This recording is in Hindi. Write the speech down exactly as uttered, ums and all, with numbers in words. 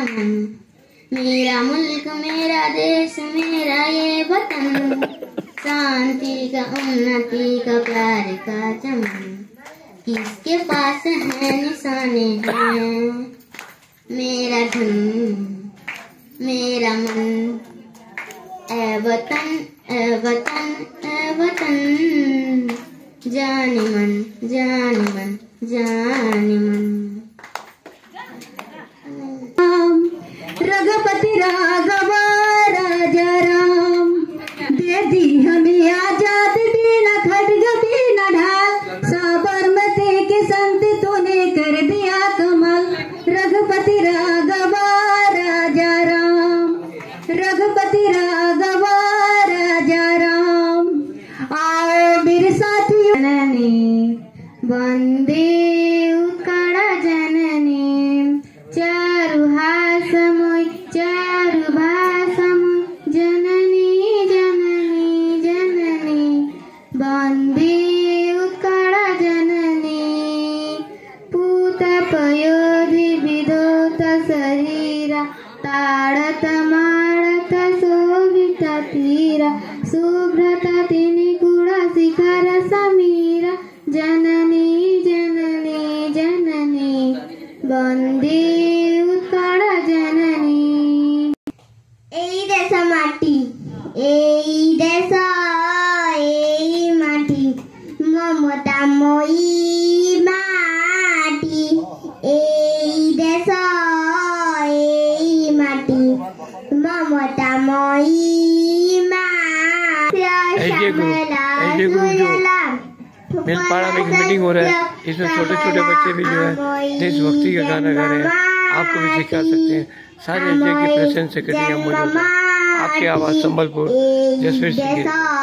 चमन। मेरा मुल्क मेरा देश मेरा ये वतन, शांति का उन्नति का प्यार का चमन। किसके पास है निशाने हैं, मेरा धन मेरा मन। ए वतन ए वतन ए वतन, जाने मन जाने मन जाने मन। रघुपति राघव राजा राम, दे दी हमें आजादी बिना खड्ग बिना ढाल, साबरमती के संत तूने कर दिया कमाल। रघुपति राघव राजा राम, रघुपति राघव राजा राम। आओ मेरे साथियों, वंदे उत्कल जननी, चारु हासमोय चारु भासमोय, जननी जननी जननी। वंदे उत्कल जननी, पूत पयोधि विधौत शरीरा, ताड़त माड़त शोभित तीरा, शुभ्रत तिनिगुण शिखर समीरा, जननी जननी जननी। वंदे उत्कल जननी। এই দেশ মাটি এই দেশ এই মাটি, মমতাময়ী মাটি। এই দেশ এই মাটি, মমতাময়ী मिलपाड़ा में एक मीटिंग हो रहा है, इसमें छोटे छोटे बच्चे भी जो है देशभक्ति का गाना गा रहे हैं, आपको भी सिखा सकते हैं। सारे एरिया की प्रेजेंट सेक्रेटरी मौजूद है। आपकी आवाज़ संबलपुर जसवीर सिंह।